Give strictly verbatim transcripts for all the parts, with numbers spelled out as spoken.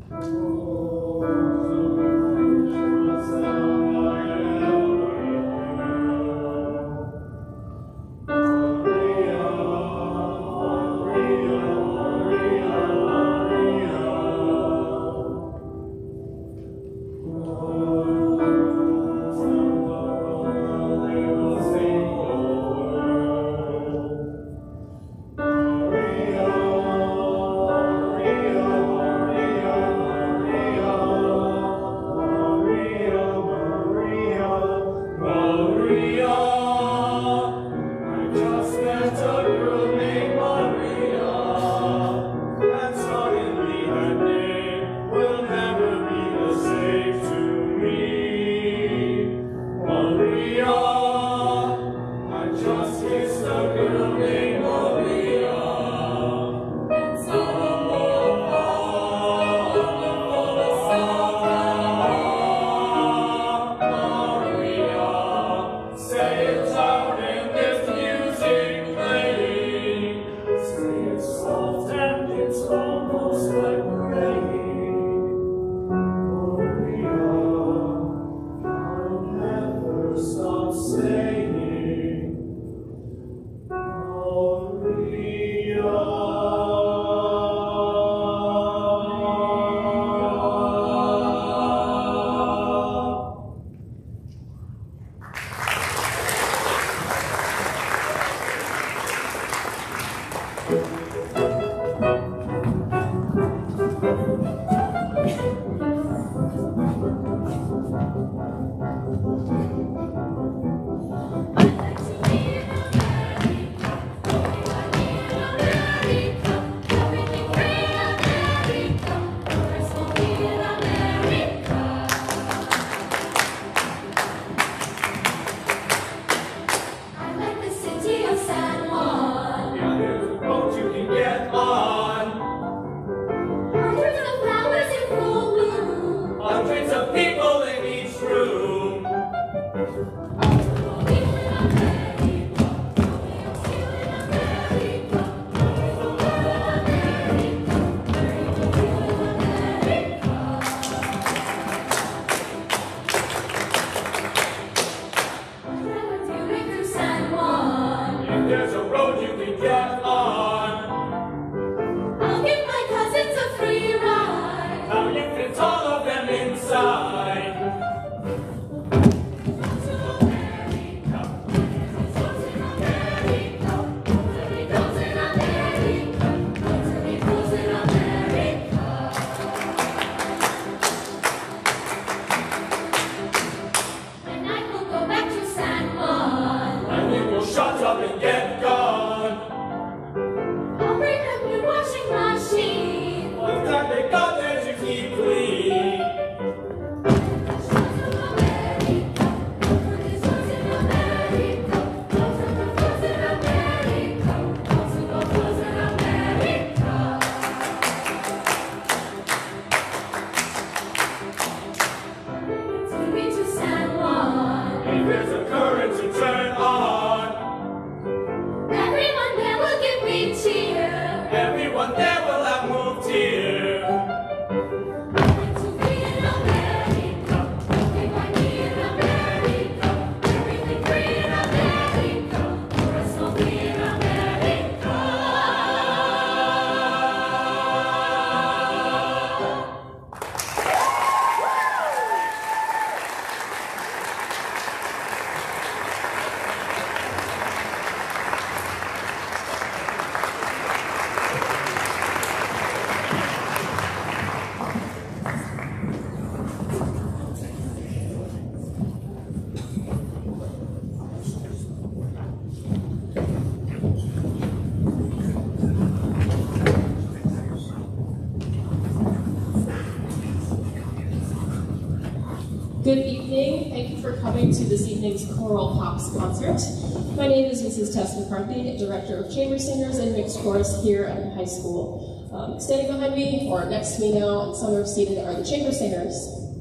Good evening. Thank you for coming to this evening's Choral Pops concert. My name is Missus Tess McCarthy, Director of Chamber Singers and Mixed Chorus here at the high school. Um, standing behind me, or next to me now, and some are seated, are the chamber singers.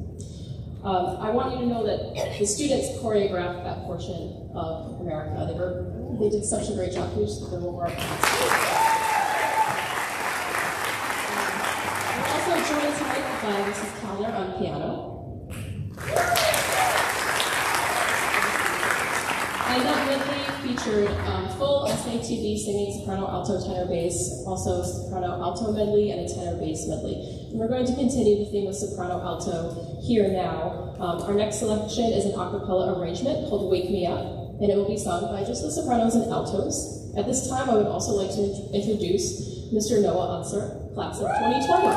Um, I want you to know that the students choreographed that portion of America. They were, they did such a great job. Can you just give them one more applause? We're also joined tonight by Missus Kellner on piano. And that medley featured um, full S A T B singing, soprano, alto, tenor, bass, also soprano, alto medley, and a tenor bass medley. And we're going to continue the theme of soprano, alto here now. Um, our next selection is an a cappella arrangement called Wake Me Up, and it will be sung by just the sopranos and altos. At this time, I would also like to int introduce Mister Noah Unser, class of twenty twenty.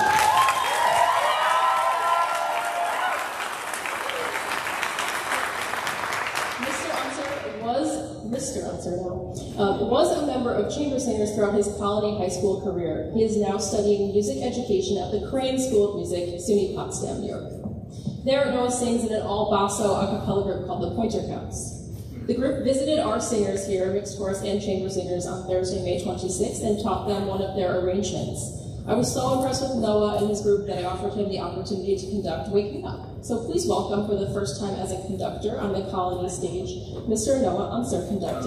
Mister Unser now, um, was a member of chamber singers throughout his Colony High School career. He is now studying music education at the Crane School of Music, SUNY Potsdam, New York. There, Noah sings in an all-basso a cappella group called the Pointer Counts. The group visited our singers here, mixed chorus and chamber singers, on Thursday, May twenty-sixth, and taught them one of their arrangements. I was so impressed with Noah and his group that I offered him the opportunity to conduct Wake Me Up. So please welcome, for the first time as a conductor on the Colony stage, Mister Noah Unser conducting.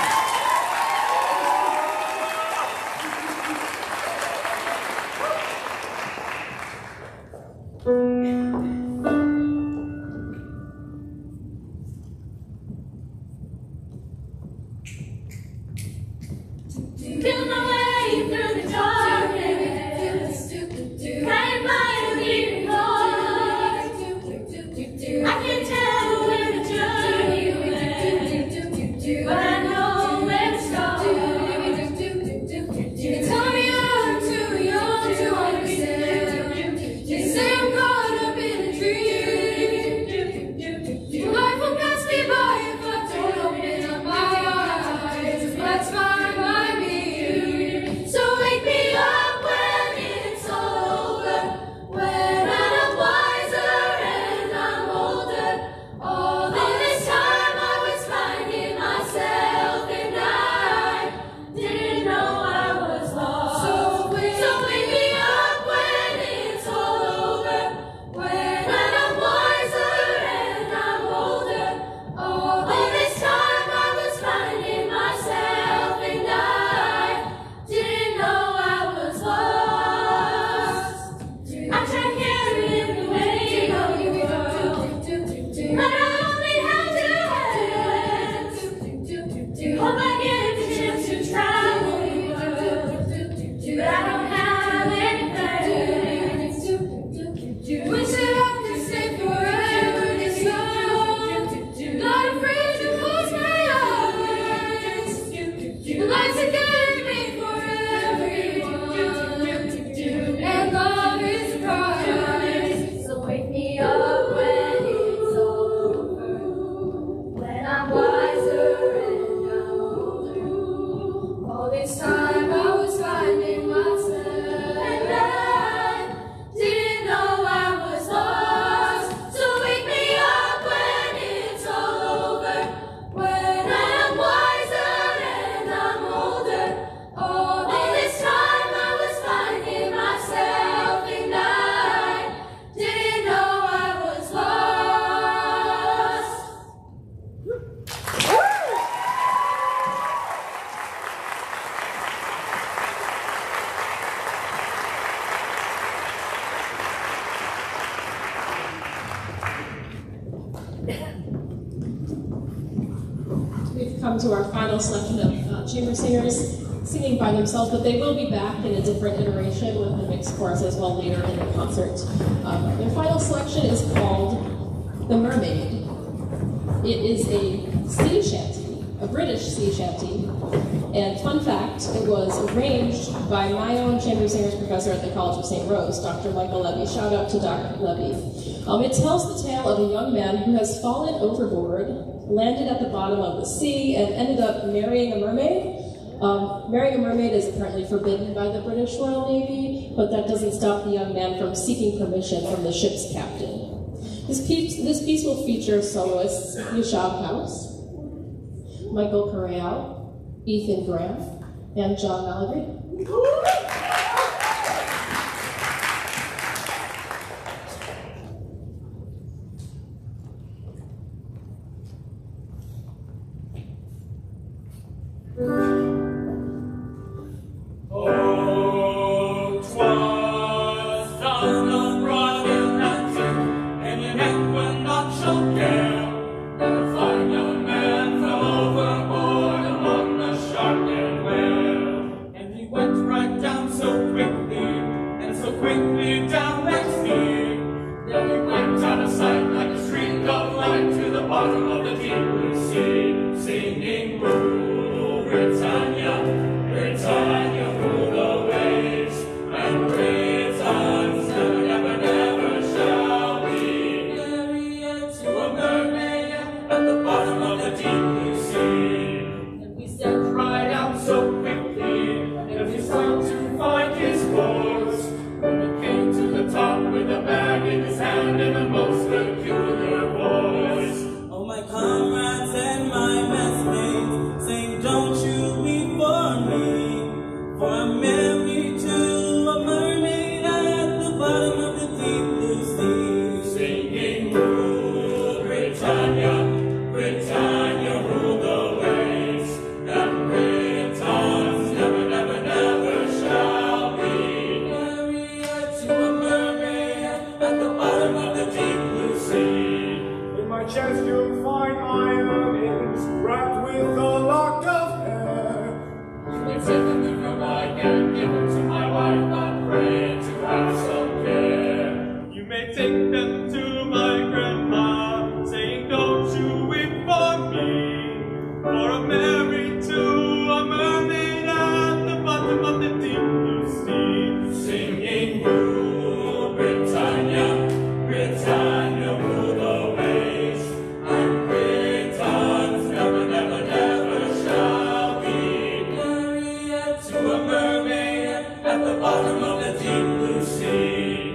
To our final selection of uh, chamber singers singing by themselves, but they will be back in a different iteration with a mixed chorus as well later in the concert. Um, their final selection is called The Mermaid. It is a sea shanty, a British sea shanty, and fun fact, it was arranged by my own chamber singers professor at the College of Saint Rose, Doctor Michael Levy. Shout out to Doctor Levy. Um, it tells the tale of a young man who has fallen overboard, landed at the bottom of the sea, and ended up marrying a mermaid. Um, marrying a mermaid is apparently forbidden by the British Royal Navy, but that doesn't stop the young man from seeking permission from the ship's captain. This piece, this piece will feature soloists Yashab House, Michael Correal, Ethan Graham, and John Malagry. Oh, 'twas the sun that brought down next me. Then we went out of sight like a streak of light to the bottom of the deep blue sea, singing, rule Britannia, Britannia, rule the waves, and Britons never, never, never shall be. Married to a mermaid at the bottom of the deep blue sea. And we stepped right out so quickly, and we started to find his course. When he came to the top with a bag in his hand and a most peculiar voice. Oh, my comrades and my messmates, saying, don't you weep for me, for I'm married to a mermaid at the bottom of the deep blue sea. Singing, rule Britannia, Britannia, rule the waves, and Britons never, never, never shall be. Married to a mermaid at the bottom of the deep blue sea. In my chest you'll find my earnings, wrapped with a lock of hair. You may take them if you like and give them to my wife, but pray to have some care. You may take them to my grandma, saying, don't you weep for me, for I'm married to a mermaid at the bottom of the deep blue sea. Singing, rule Britannia, Britannia, rule the waves, and Britons never, never, never shall be. Married To a mermaid at the bottom of the deep blue sea.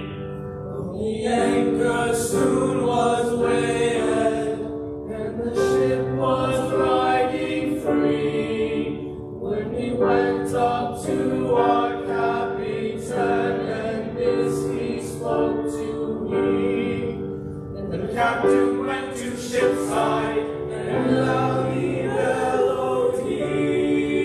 the anchor soon was weighed, And the ship was riding free, when we went up to our captain, and this he spoke to me. And the captain went to ship's side, and loudly bellowed he.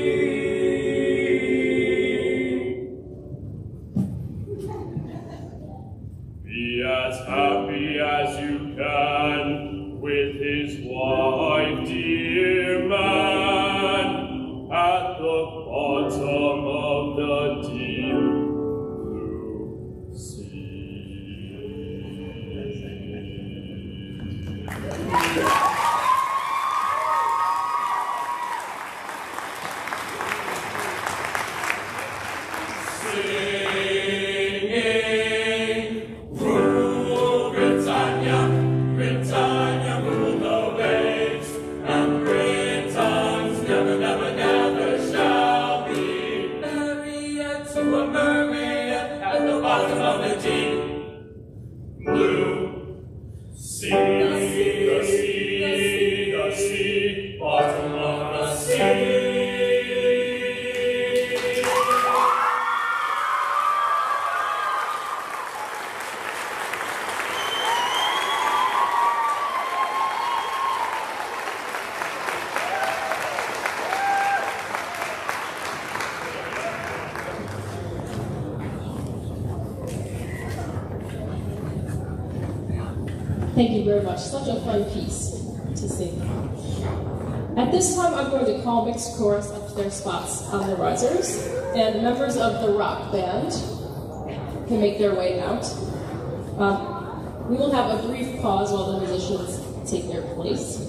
Be as happy as you can with his wife, dear man, at the bottom of the deep blue sea. Singing, rule Britannia, Britannia, rule the waves, and Britons never, never, never shall be. Married to a mermaid at the bottom of the deep blue sea. The sea, the sea, bottom of the sea. Thank you very much. Such a fun piece to sing. At this time, I'm going to call mixed chorus up to their spots on the risers, and members of the rock band can make their way out. Um, we will have a brief pause while the musicians take their place.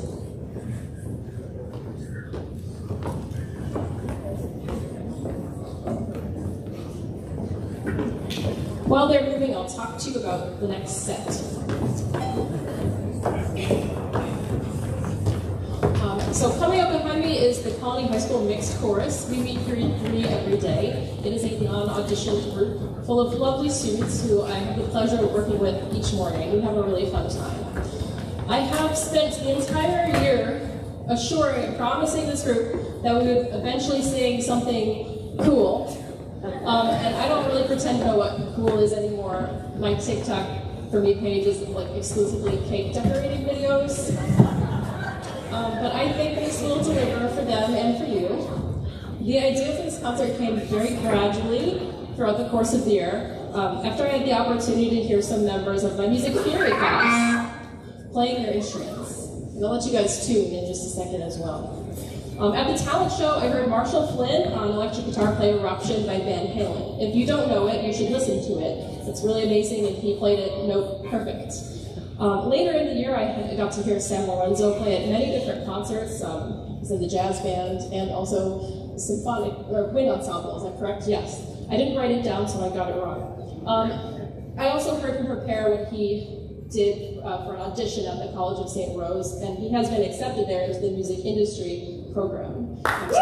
While they're moving, I'll talk to you about the next set. Um, so coming up behind me is the Colony High School Mixed Chorus. We meet three, three every day. It is a non-auditioned group full of lovely students who I have the pleasure of working with each morning. We have a really fun time. I have spent the entire year assuring and promising this group that we would eventually sing something cool. Um, and I don't really pretend to know what cool is anymore. My TikTok for me page is like exclusively cake decorating videos. Um, but I think this will deliver for them and for you. The idea for this concert came very gradually throughout the course of the year. Um, after I had the opportunity to hear some members of my music theory class playing their instruments. And I'll let you guys tune in just a second as well. Um, at the talent show, I heard Marshall Flynn on electric guitar play Eruption by Van Halen. If you don't know it, you should listen to it. It's really amazing, and he played it note perfect. Um, later in the year, I had, got to hear Sam Lorenzo play at many different concerts. Um, he was in the jazz band and also symphonic, or wind ensemble, is that correct? Yes. I didn't write it down, so I got it wrong. Um, I also heard him prepare when he did uh, for an audition at the College of Saint Rose, and he has been accepted there into the music industry program.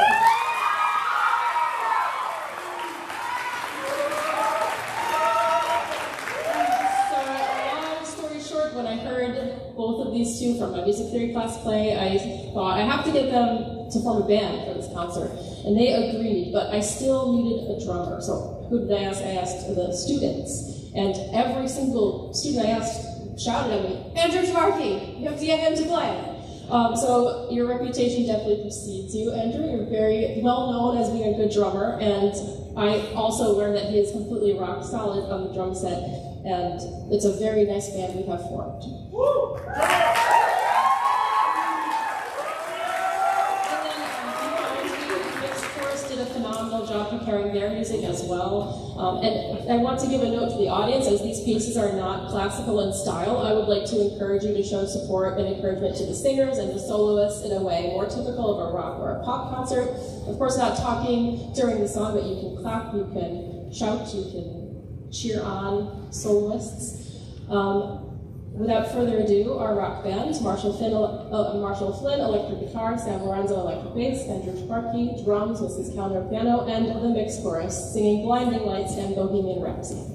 When I heard both of these two from my music theory class play, I thought I have to get them to form a band for this concert, and they agreed, but I still needed a drummer. So who did I ask? I asked the students, and every single student I asked shouted at me, "Andrew Sparky, you have to get him to play." Um, so your reputation definitely precedes you, Andrew. You're very well known as being a good drummer, and I also learned that he is completely rock solid on the drum set, and it's a very nice band we have formed. Woo! And then um, behind me, Mixed Chorus did a phenomenal job preparing their music as well. Um, and I want to give a note to the audience, as these pieces are not classical in style. I would like to encourage you to show support and encouragement to the singers and the soloists in a way more typical of a rock or a pop concert. Of course, not talking during the song, but you can clap, you can shout, you can cheer on soloists. Um, without further ado, our rock band, Marshall Flynn, uh, Marshall Flynn, electric guitar, Sam Lorenzo, electric bass, Andrew Sparky, drums, Missus Kellner, piano, and the Mixed Chorus, singing Blinding Lights and Bohemian Rhapsody.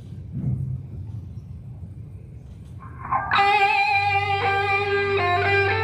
Thank you.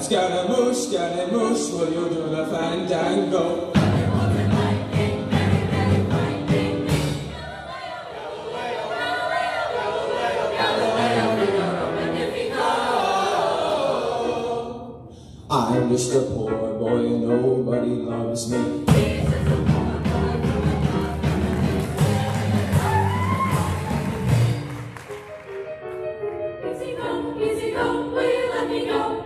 Scaramouche, Scaramouche, will you do the fandango? I'm just a poor boy and nobody loves me. Easy go, easy go, will you let me go?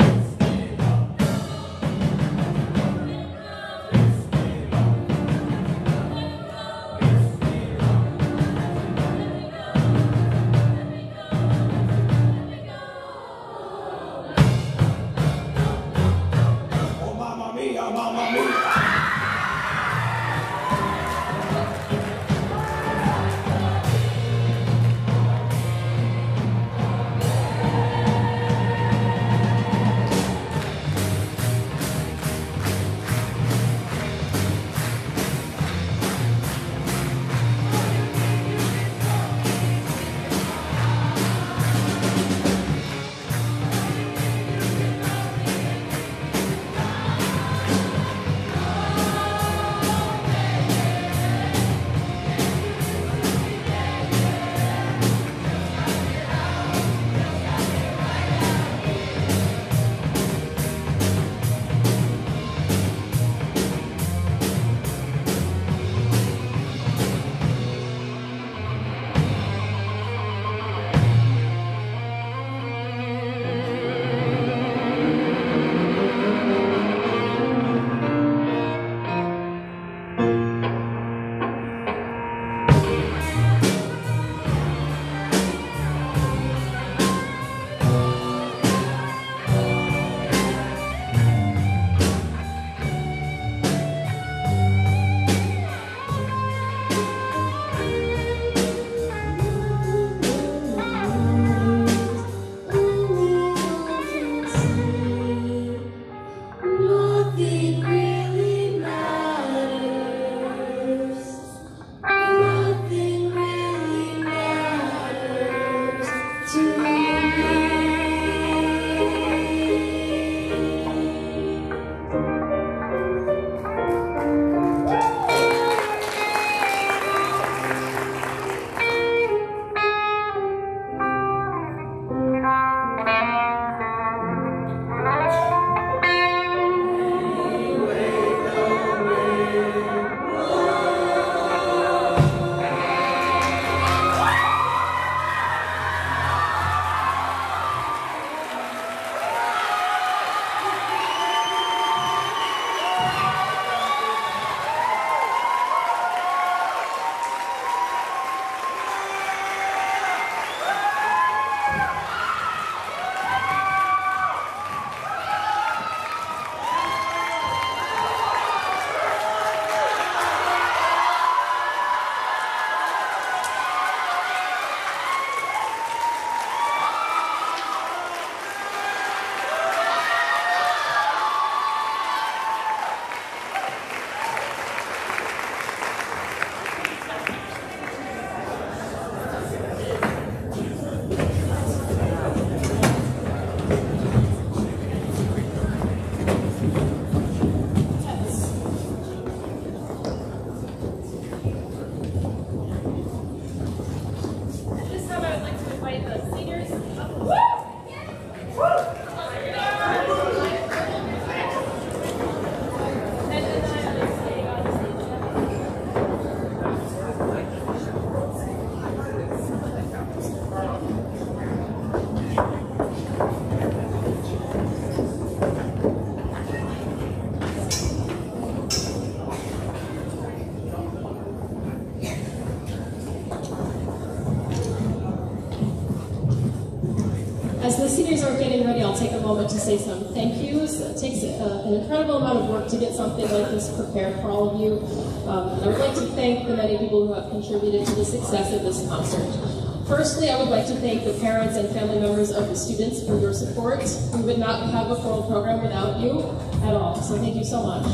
As the seniors are getting ready, I'll take a moment to say some thank yous. It takes uh, an incredible amount of work to get something like this prepared for all of you. Um, and I would like to thank the many people who have contributed to the success of this concert. Firstly, I would like to thank the parents and family members of the students for your support. We would not have a choral program without you at all, so thank you so much.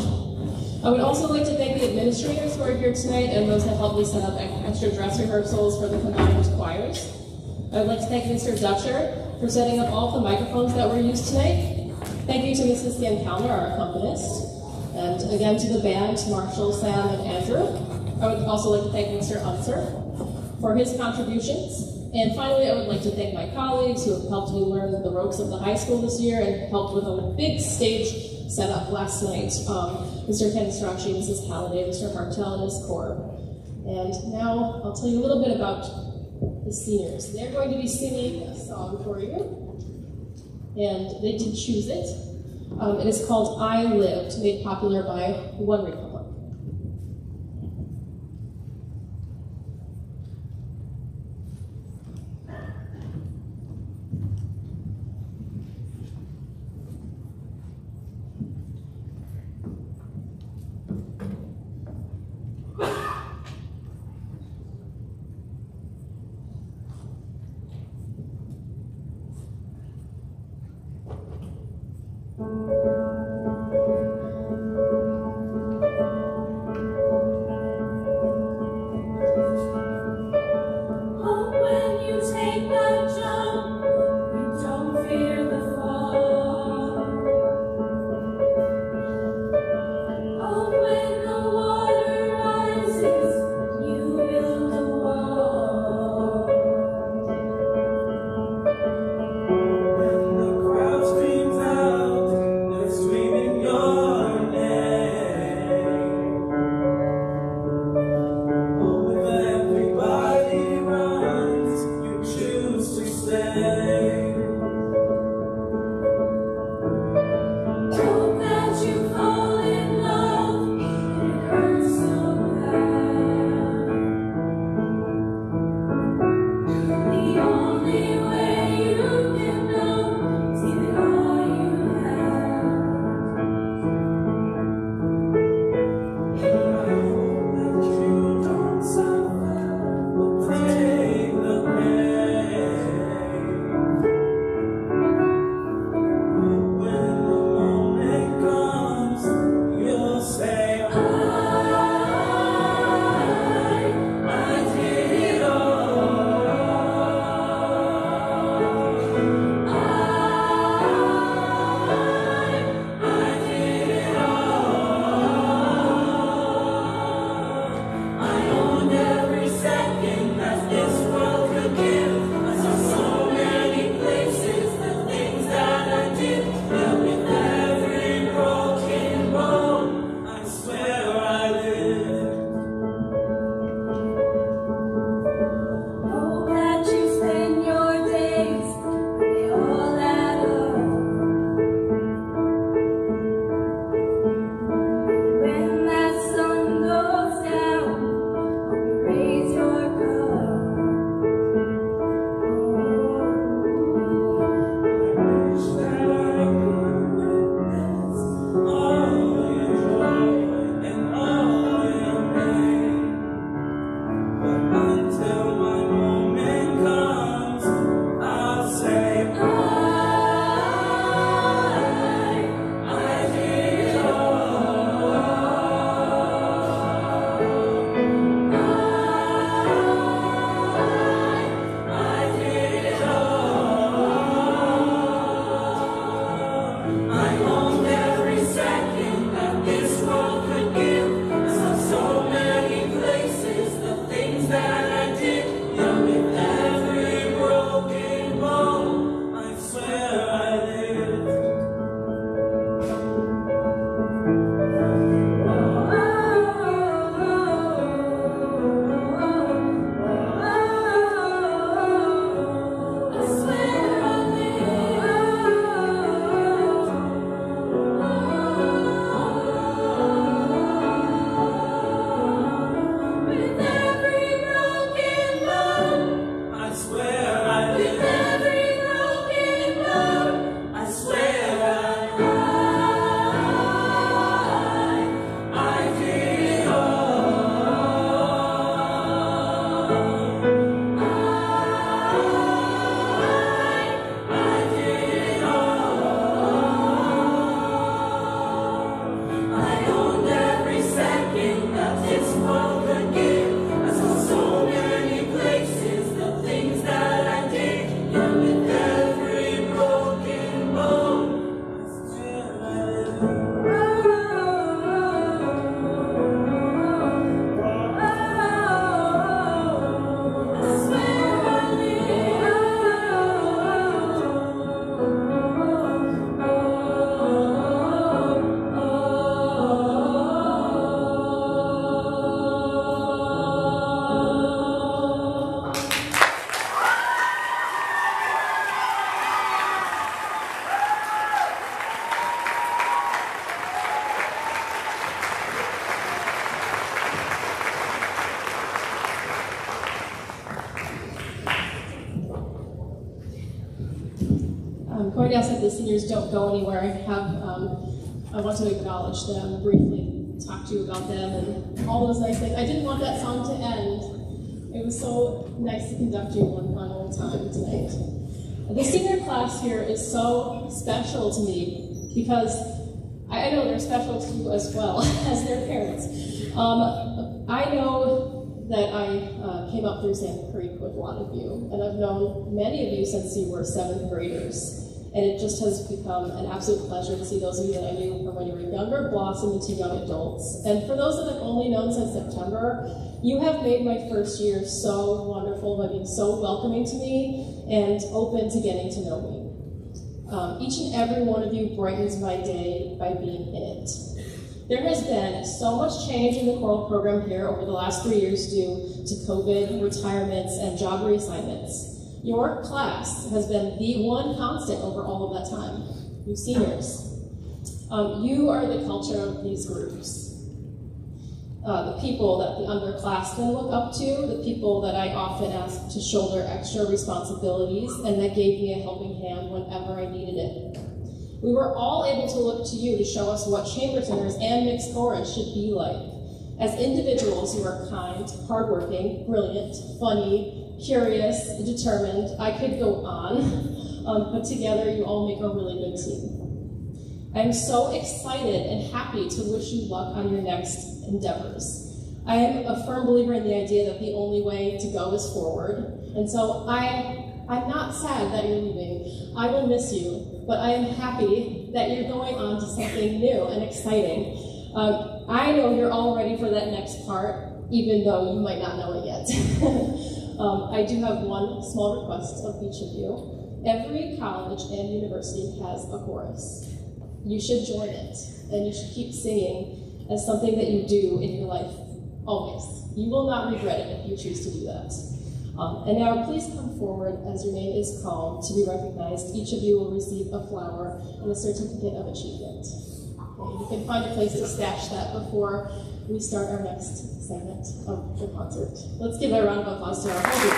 I would also like to thank the administrators who are here tonight and those that helped me set up extra dress rehearsals for the combined choirs. I would like to thank Mister Dutcher for setting up all the microphones that were used tonight. Thank you to Missus Scancalner, our accompanist, and again to the band, Marshall, Sam, and Andrew. I would also like to thank Mister Unser for his contributions. And finally, I would like to thank my colleagues who have helped me learn the ropes of the high school this year and helped with a big stage setup last night. Um, Mister Ken Strachey, Missus Halliday, Mister Martell, and his corps. And now I'll tell you a little bit about the seniors. They're going to be singing a song for you, and they did choose it. Um, it is called I Lived, made popular by One Republic. I'm going to ask that the seniors don't go anywhere. I have, um, I want to acknowledge them briefly, talk to you about them and all those nice things. I didn't want that song to end. It was so nice to conduct you one final time tonight. The senior class here is so special to me because I know they're special to you as well as their parents. Um, I know that I uh, came up through Sand Creek with a lot of you, and I've known many of you since you were seventh graders. And it just has become an absolute pleasure to see those of you that I knew from when you were younger blossom into young adults. And for those that I've only known since September, you have made my first year so wonderful by being so welcoming to me and open to getting to know me. Um, each and every one of you brightens my day by being in it. There has been so much change in the choral program here over the last three years due to COVID, retirements, and job reassignments. Your class has been the one constant over all of that time, you seniors. Um, you are the culture of these groups. Uh, the people that the underclassmen look up to, the people that I often ask to shoulder extra responsibilities, and that gave me a helping hand whenever I needed it. We were all able to look to you to show us what chamber singers and mixed chorus should be like. As individuals who are kind, hardworking, brilliant, funny, curious, determined, I could go on, um, but together you all make a really good team. I am so excited and happy to wish you luck on your next endeavors. I am a firm believer in the idea that the only way to go is forward, and so I, I'm not sad that you're leaving. I will miss you, but I am happy that you're going on to something new and exciting. Um, I know you're all ready for that next part, even though you might not know it yet. Um, I do have one small request of each of you. Every college and university has a chorus. You should join it, and you should keep singing as something that you do in your life, always. You will not regret it if you choose to do that. Um, and now please come forward as your name is called to be recognized. Each of you will receive a flower and a certificate of achievement. Okay, you can find a place to stash that before we start our next segment of the concert. Let's give a round of applause to our whole group.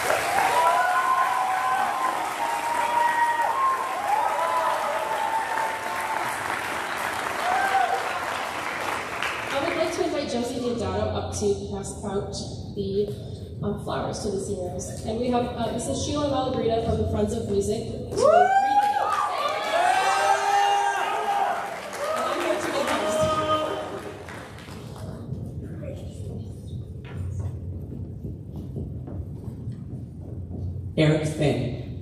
I would like to invite Josie Diodato up to pass out the um, flowers to the seniors. And we have uh, Missus Sheila Malagrida from the Friends of Music to read Eric Finn.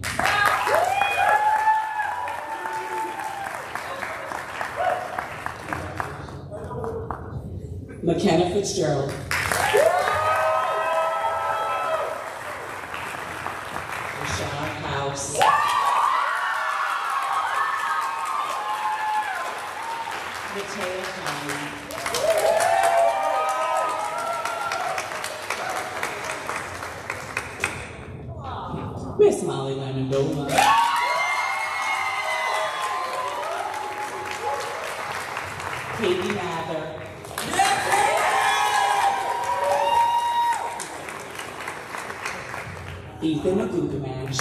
McKenna Fitzgerald. Michelle House. Matea Conley. Miss Molly Lamendola. Katie Mather. Ethan Agugamash.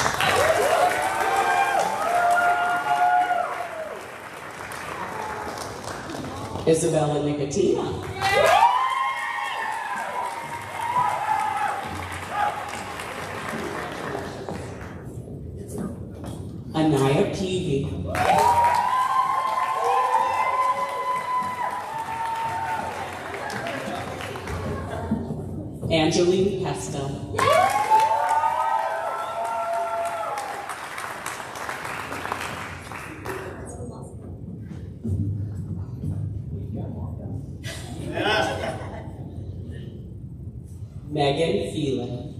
Isabella Nicotina. Anaya Peavy. Angeline Pesta. Megan Phelan.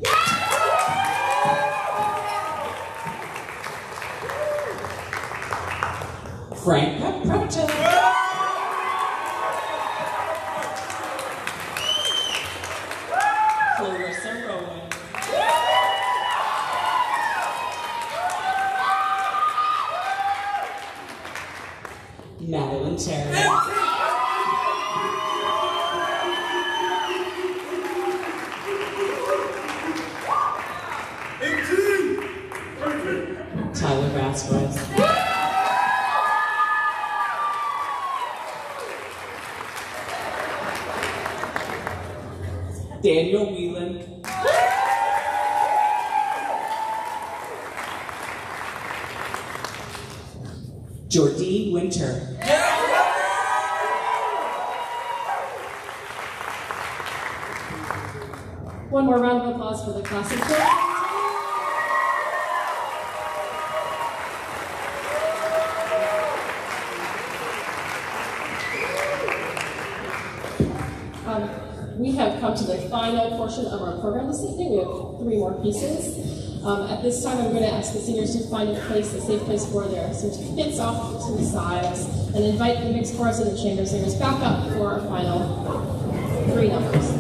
Frank Prepto. Clarissa Rowan. Madeline Terry. Tyler Vasquez. Daniel Whelan. Jordine Winter. One more round of applause for the classic choir. Um, we have come to the final portion of our program this evening. We have three more pieces. Um, at this time, I'm going to ask the singers to find a place, a safe place for their certificates off to the sides, and invite the mixed chorus and the chamber singers back up for our final three numbers.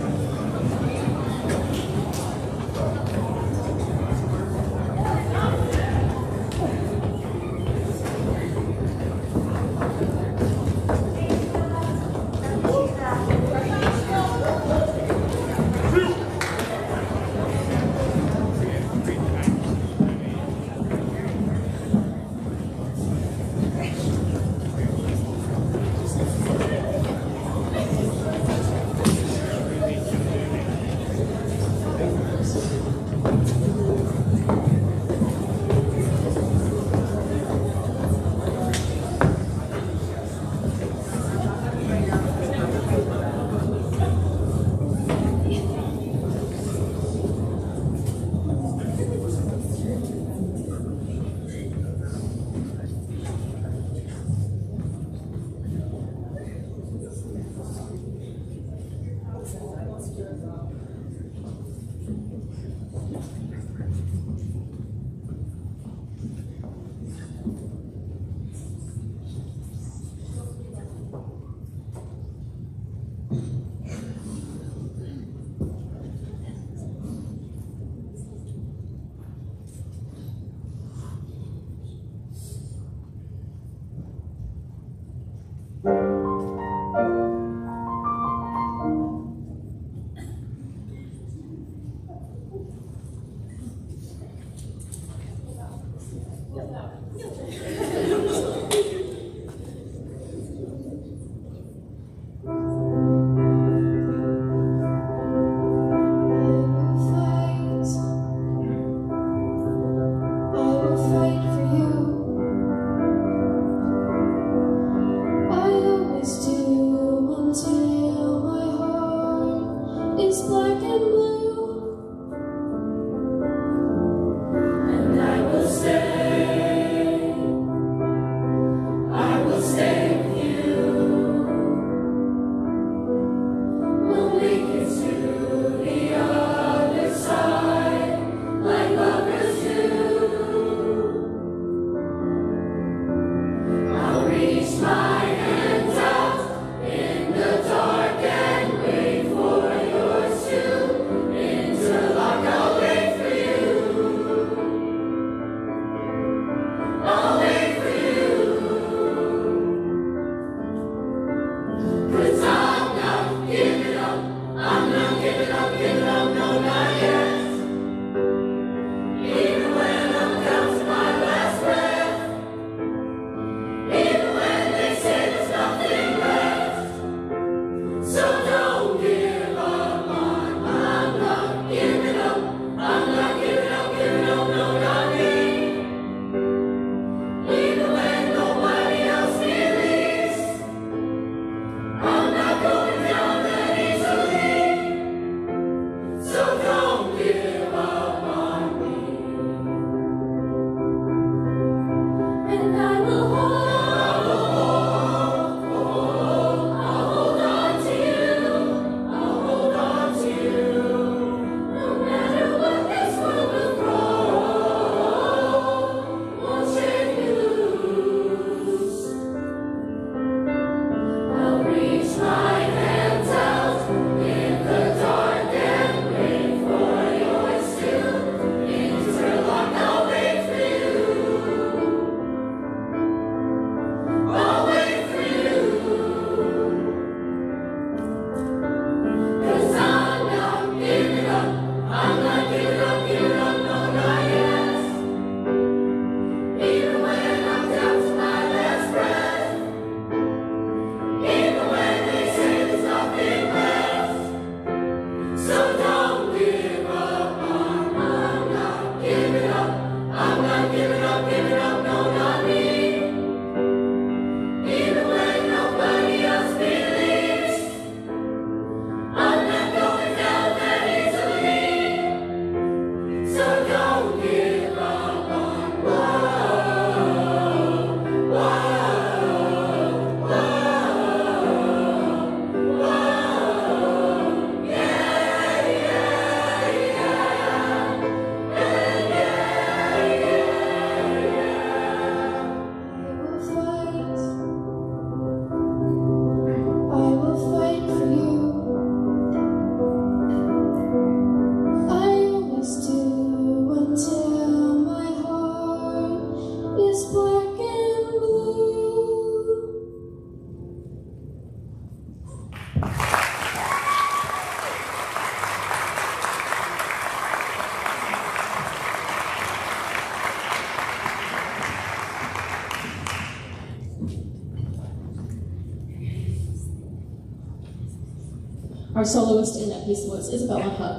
Our soloist in that piece was Isabella Hug.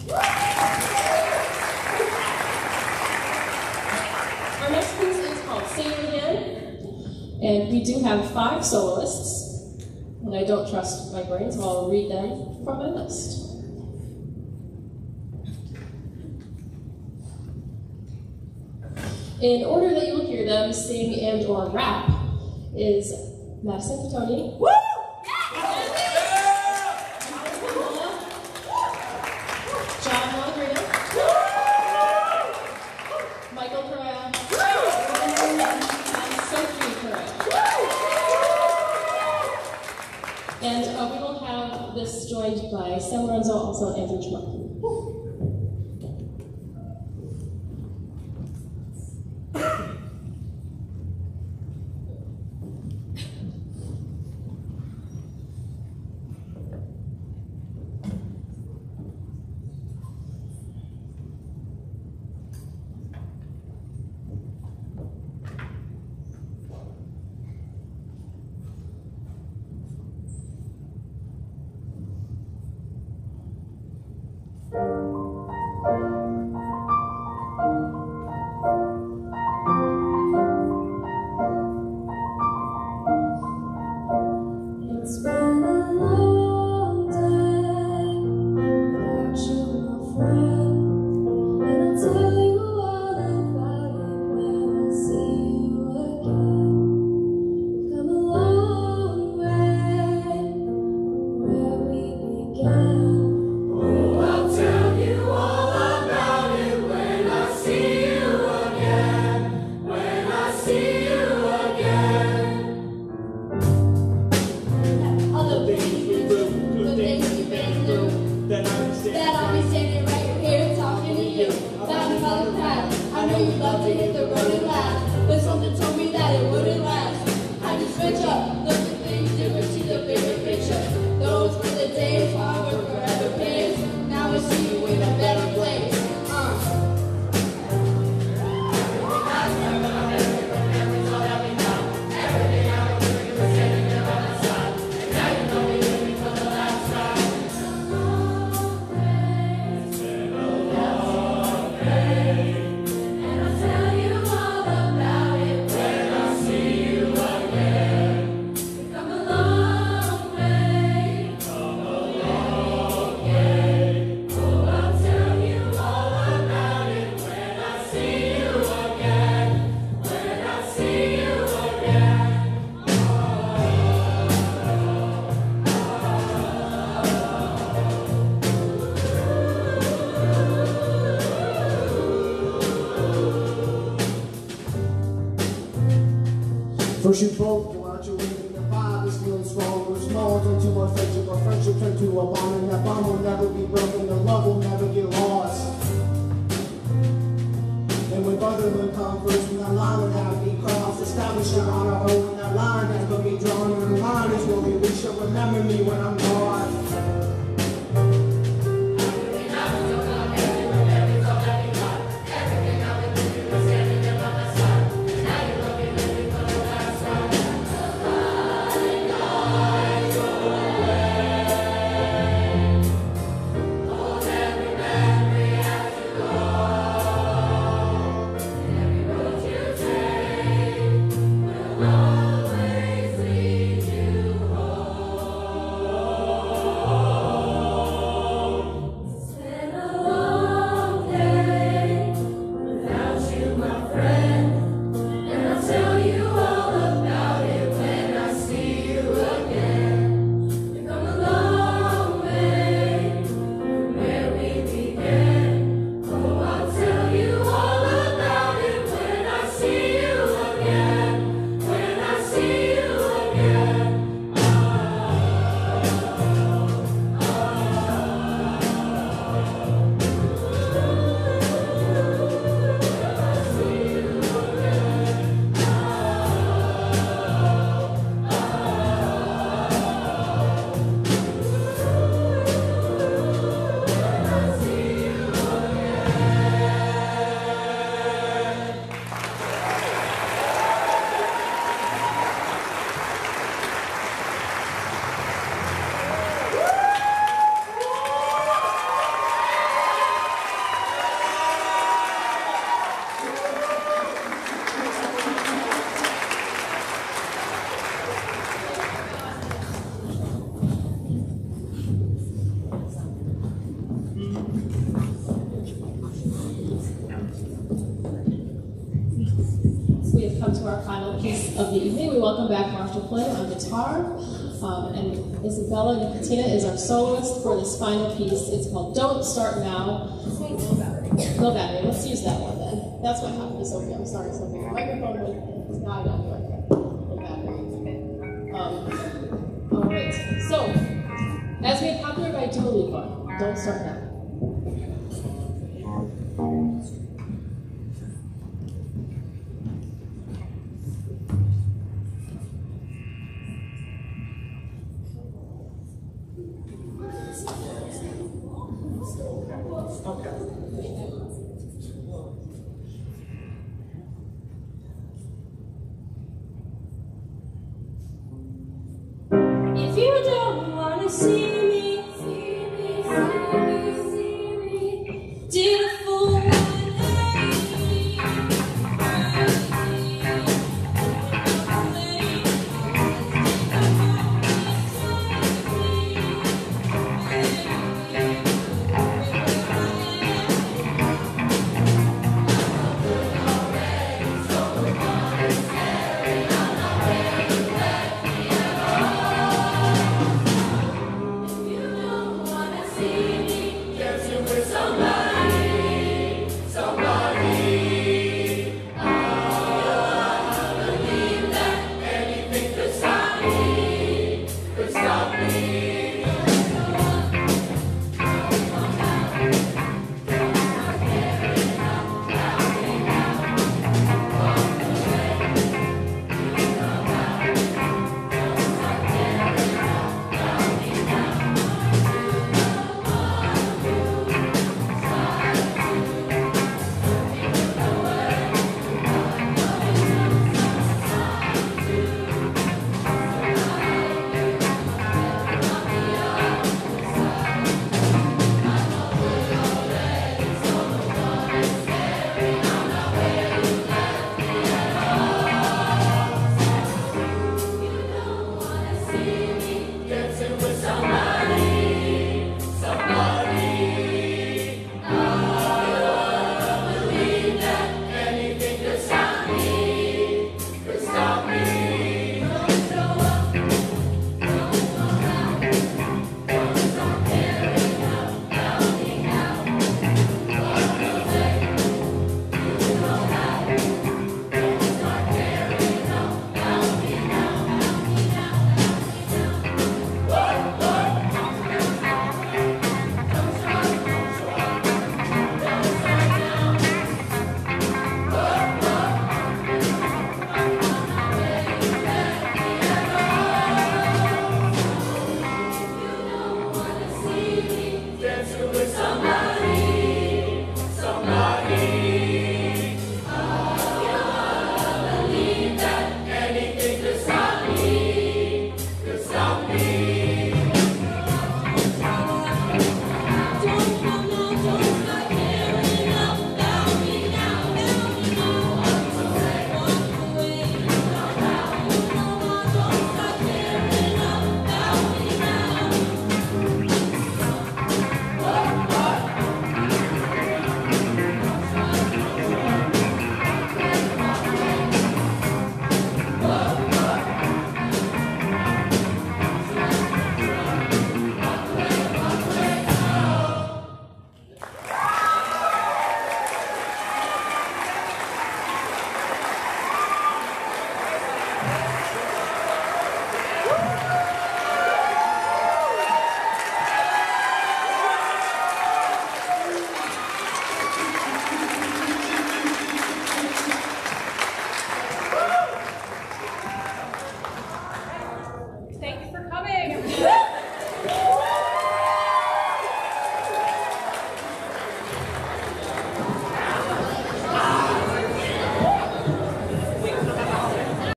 Our next piece is called Sing It Again, and we do have five soloists, and I don't trust my brain, so I'll read them from my list. In order that you'll hear them sing and or rap is Madison Catoni, Woo! John Mongrino, Michael Correa, and Sophie Correa. And uh, we will have this joined by Sam Lorenzo, also Andrew Schmuck. First you both go out your way, and the vibe is feeling strong. We're small, turn to a friendship, a friendship turn to a bond, and that bond will never be broken, the love will never get lost. And when brotherhood comes first, when that line will have to be crossed, establish your honor, oh, when that line has to be drawn, and the line is where we reach, you'll remember me when I'm gone. Always lead you home. we come to our final piece of the evening. We welcome back Marshall Flynn on guitar, um, and Isabella Nicotina is our soloist for this final piece. It's called Don't Start Now. No battery. No battery. Let's use that one then. That's what happened to Sophie. I'm sorry, Sophie. The microphone went. Now I got you. Okay. No battery. Um, all right. So, as made popular by Dua Lipa, Don't Start Now.